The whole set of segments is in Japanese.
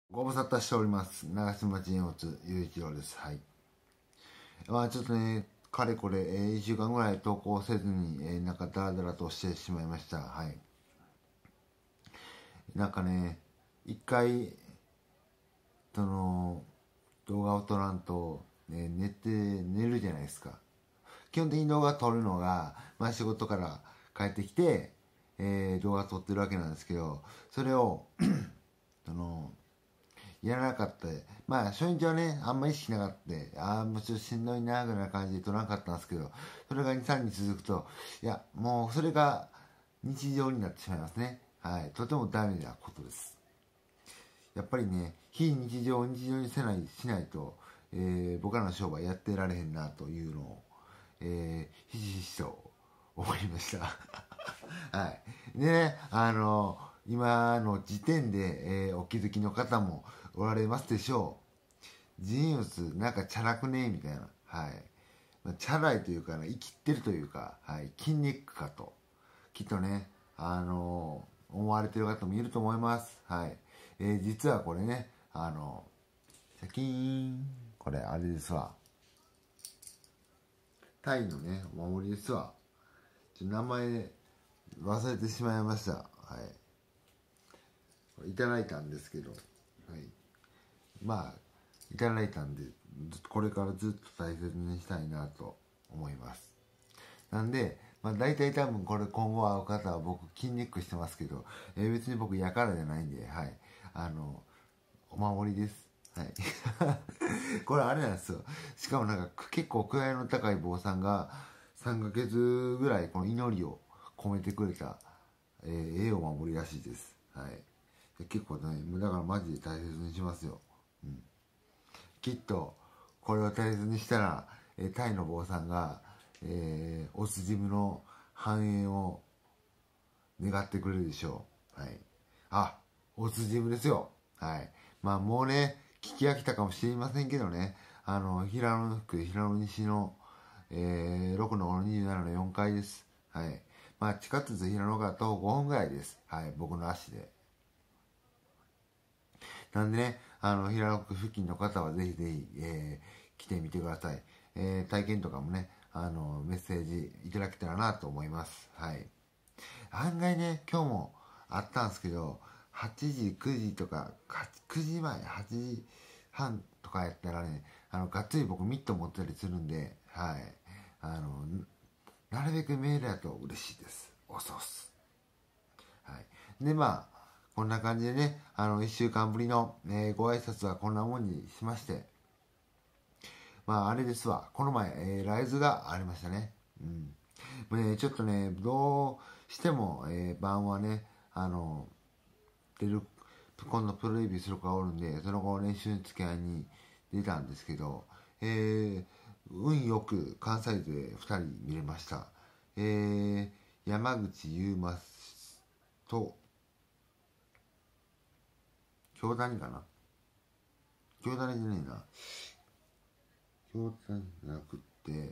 ご無沙汰しております。長島陣乙雄一郎です。はい。まあちょっとね、かれこれ、1週間ぐらい投稿せずに、なんかダラダラとしてしまいました。はい。なんかね、一回、その、動画を撮らんと、寝るじゃないですか。基本的に動画撮るのが、まあ仕事から帰ってきて、動画撮ってるわけなんですけど、それを、その、やらなかった。まあ、初日はね、あんまり意識しなかった。ああ、もうちょっとしんどいな、ぐらいな感じで撮らなかったんですけど、それが2、3日続くと、いや、もうそれが日常になってしまいますね。はい。とてもダメなことです。やっぱりね、非日常を日常にしないと、僕らの商売やってられへんな、というのを、ひしひしと思いました。はい。でね、今の時点で、お気づきの方もおられますでしょう。ジーンズなんかチャラくねみたいな。はい。まあチャラいというか、生きってるというか、はい。筋肉かと。きっとね、思われてる方もいると思います。はい。実はこれね、シャキーン。これ、あれですわ。タイのね、お守りですわ。名前忘れてしまいました。はい。いただいたんですけど、はい。まあ、いただいたんで、これからずっと大切にしたいなと思います。なんで、まあ大体多分これ今後会う方は僕筋肉してますけど、別に僕やからじゃないんで、はい。お守りです。はい。これあれなんですよ。しかもなんか結構位の高い坊さんが3ヶ月ぐらいこの祈りを込めてくれた、お守りらしいです。はい。結構ね、だからマジで大切にしますよ。うん。きっとこれを大切にしたら、タイの坊さんが、オスジムの繁栄を願ってくれるでしょう。はい。あ、オスジムですよ。はい。まあもうね、聞き飽きたかもしれませんけどね、平野の福、平野西の、6の27の4階です。はい。まあ地下鉄平野から徒歩5分ぐらいです。はい。僕の足で。なんでね、平野区付近の方はぜひぜひ、来てみてください。体験とかもね、メッセージいただけたらなと思います。はい。案外ね、今日もあったんですけど、8時、9時とか、9時前、8時半とかやったらね、がっつり僕ミット持ったりするんで、はい。なるべくメールだと嬉しいです。おそうっす。はい。で、まあ、こんな感じでね、1週間ぶりの、ご挨拶はこんなもんにしまして、まあ、あれですわ。この前、ライズがありましたね。うん。もうね、ちょっとね、どうしても、晩はね、出る、今度プロデビューする子がおるんで、その後練習付き合いに出たんですけど、運よく関西で2人見れました。山口優馬と、京谷かな、京谷じゃねえな。京谷じゃなくって、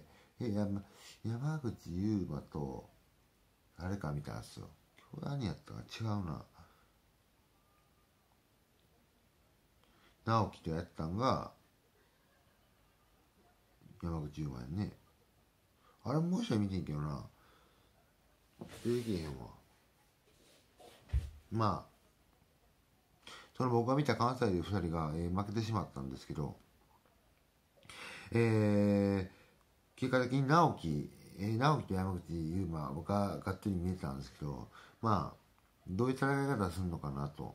山口優馬と、誰か見たんですよ。京谷やったか違うな。直樹とやったんが、山口優馬やね。あれもう一回見てんけどな。出てけへんわ。まあ、その僕が見た関西で2人が、負けてしまったんですけど、結果的に直樹と山口優馬、僕はがっつり見えたんですけど、まあ、どういう戦い方するのかなと。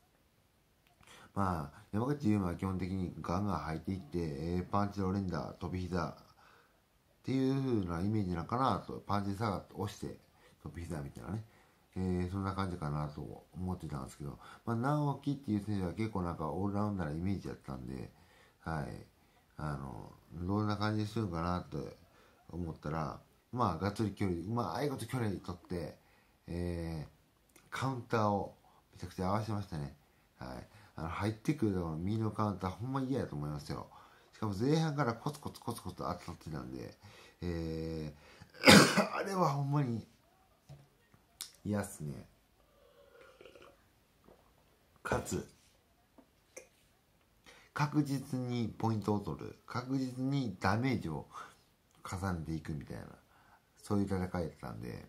まあ、山口優馬は基本的にガンガン入っていって、パンチの連打、飛び膝っていう風なイメージなのかなと。パンチ下がって押して、飛び膝みたいなね。そんな感じかなと思ってたんですけど、まあ、直樹っていう選手は結構なんかオールラウンダーなイメージだったんで、はい。どんな感じにするのかなって思ったら、まあ、がっつり距離、ああいうこと距離取って、カウンターをめちゃくちゃ合わせましたね。はい。入ってくる右のカウンター、ほんま嫌やと思いますよ。しかも前半からコツコツコツコツ当たってたんで、あれはほんまに嫌っすね。かつ、 確実にポイントを取る、確実にダメージを重ねていくみたいな、そういう戦いだったんで、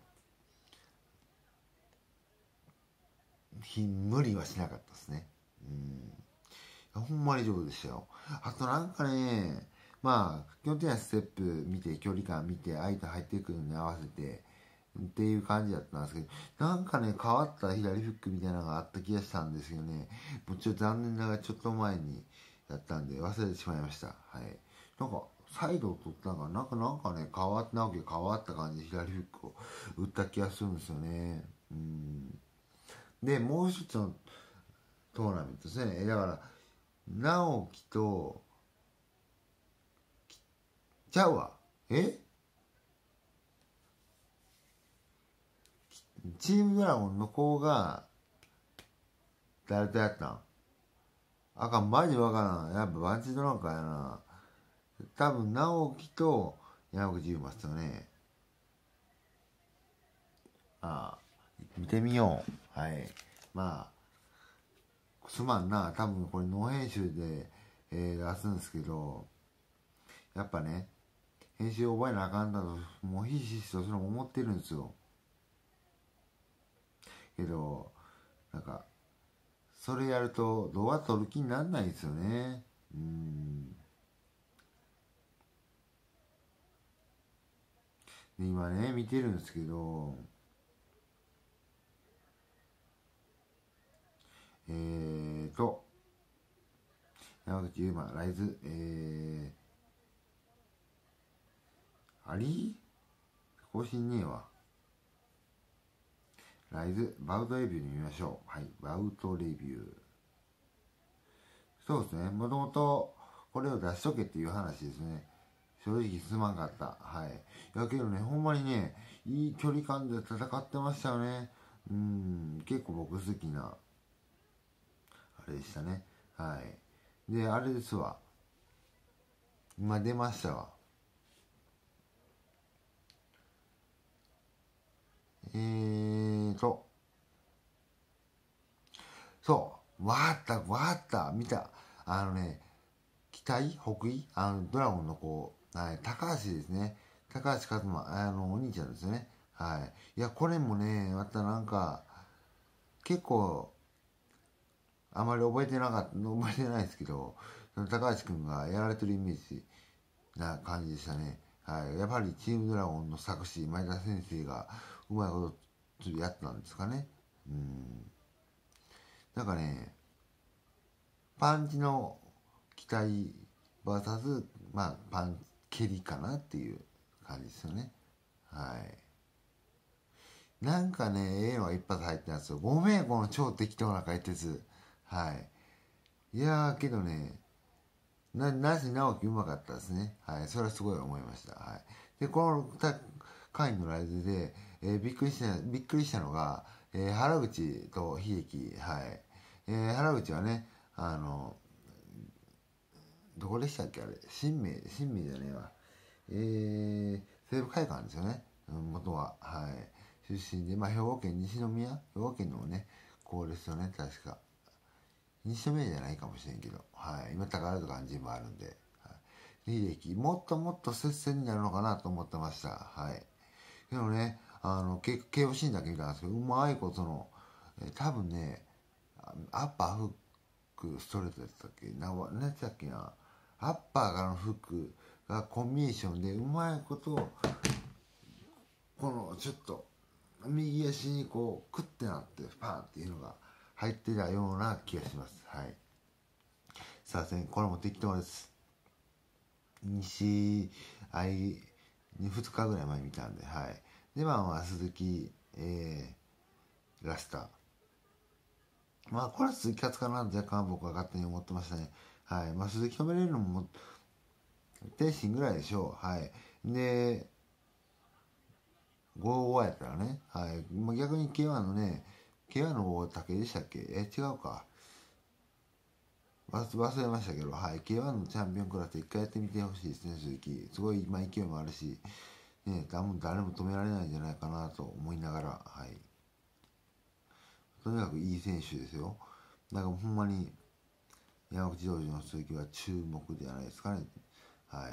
無理はしなかったですね。ほんまに上手でしたよ。あとなんかね、まあ基本的にはステップ見て、距離感見て、相手入ってくるのに合わせてっていう感じだったんですけど、なんかね、変わった左フックみたいなのがあった気がしたんですけどね、もうちょっと残念ながらちょっと前にやったんで忘れてしまいました。はい。なんかサイドを取ったのがなんかね、直樹が変わった感じで左フックを打った気がするんですよね。で、もう一つのトーナメントですね。だから直樹とちゃうわ。チームドラゴンの子が誰とやったん？あかん、マジわからん。やっぱバンチドランカやな。多分直樹と山口優馬っすよね。ああ、見てみよう。はい。まあすまんな、多分これノー編集で、出すんですけど、やっぱね、編集覚えなあかんだと、もうひしひしとそれも思ってるんですよ。けど、なんか、それやると動画撮る気になんないんですよね。で、今ね、見てるんですけど、山口優馬、ライズ、あり更新ねえわ。ライズ、バウトレビュー見ましょう。はい、バウトレビュー。そうですね、もともとこれを出しとけっていう話ですね。正直すまんかった。はい。やけどね、ほんまにね、いい距離感で戦ってましたよね。結構僕好きな、あれでしたね。はい。で、あれですわ。今出ましたわ。えーと、そう、わーった、見た。あのね、北緯ドラゴンの子、はい、高橋ですね。高橋一馬、お兄ちゃんですよね。はい。いや、これもね、またなんか、結構、あまり覚えてないですけど、その高橋君がやられてるイメージな感じでしたね。はい。やっぱりチームドラゴンの作詞、前田先生がうまいことやったんですかね。うん。なんかね、パンチの期待 VS、まあ、蹴りかなっていう感じですよね。はい。なんかね、ええのが一発入ってたんですよ。ごめん、この超適当な解説。はい。いやー、けどね、なし直樹うまかったですね。はい。それはすごい思いました。はい。で、この回のライブで、びっくりしたのが、原口と秀樹、はい。原口はね、あの、どこでしたっけあれ。新名じゃねえわ。西部会館ですよね。元は。はい。出身で、まあ、兵庫県西宮兵庫県のね、こうですよね、確か。西宮じゃないかもしれんけど、はい。今、宝塚の陣もあるんで、はい。履歴、もっともっと接戦になるのかなと思ってました。はい。けどね、KO シーンだけ見たんですけど、うまいこと多分ね、アッパーフックストレートやったっけ何やったっけな。アッパーからのフックがコンビネーションでうまいことこのちょっと右足にこうクッてなってパーンっていうのが入ってたような気がします。はい。さあこれも適当です。西愛2日ぐらい前見たんで、はい。でまあ鈴木、ラスター、まあこれは鈴木勝つかなと若干僕は勝手に思ってましたね。はい。まあ鈴木止めれるのも天心ぐらいでしょう。はい。で5-5やったらね、はい。まあ、逆に K1 のね、K1 の大竹でしたっけ、違うか。忘れましたけど、はい。K1 のチャンピオンクラス一回やってみてほしいですね、鈴木。すごい今勢いもあるし、ね、多分誰も止められないんじゃないかなと思いながら、はい。とにかくいい選手ですよ。だからほんまに、 山口道場の鈴木は注目ではないですかね。はい。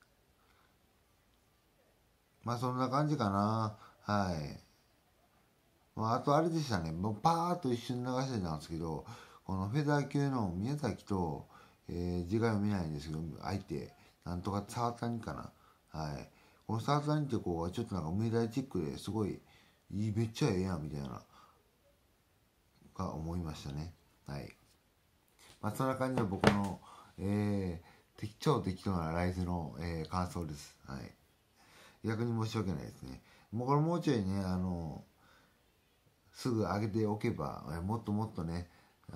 まあそんな感じかな。はい。まあ、あとあれでしたね、もうパーッと一瞬流してたんですけど、このフェザー級の宮崎と、字が読めないんですけど、相手、なんとか沢谷かな。はい。この沢谷って子はちょっとなんか梅田チックですごい、めっちゃええやんみたいな、が思いましたね。はい。まあそんな感じで僕の、超適当なライズの、感想です。はい。逆に申し訳ないですね。もうこれもうちょいね、すぐ上げておけば、もっともっとね、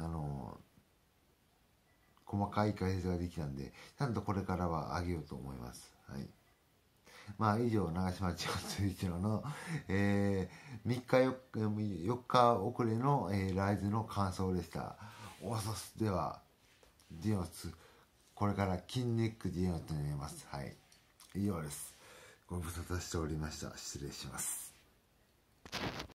細かい解説ができたんで、ちゃんとこれからは上げようと思います。はい。まあ、以上、長島千代一郎の、3日4日遅れの、ライズの感想でした。おそすでは、ジオス、これから筋ネックジオスとなります。はい。以上です。ご無沙汰しておりました。失礼します。